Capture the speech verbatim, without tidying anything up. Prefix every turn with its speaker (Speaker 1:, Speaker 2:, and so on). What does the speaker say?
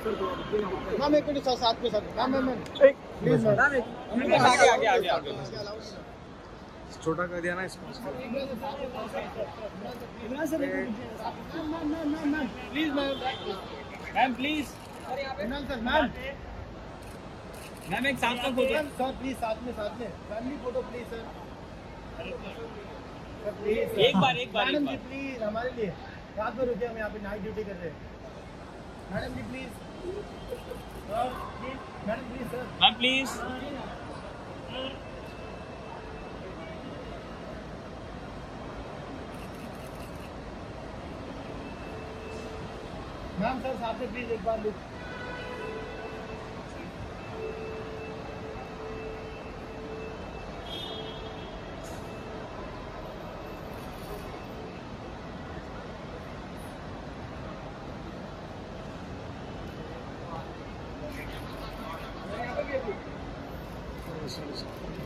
Speaker 1: Ma'am एक minute sir, साथ में sir. Ma'am ma'am ma'am please ma'am,
Speaker 2: आगे आगे आगे आगे
Speaker 3: छोटा कर दिया ना इसको।
Speaker 1: Imran sir ma'am ma'am ma'am ma'am please ma'am
Speaker 2: ma'am please
Speaker 1: Imran sir ma'am
Speaker 2: ma'am एक साथ में फोटो
Speaker 1: सर प्लीज साथ में साथ में family photo please sir please
Speaker 2: एक बार एक बार
Speaker 1: मैडम जी प्लीज हमारे लिए रात में रुके, हम यहाँ पे नाइट ड्यूटी कर रहे हैं। Madam ji please sir please madam please sir
Speaker 2: ma'am please
Speaker 1: ma'am sir साथ में प्लीज एक बार लुक।
Speaker 3: sorry, sorry.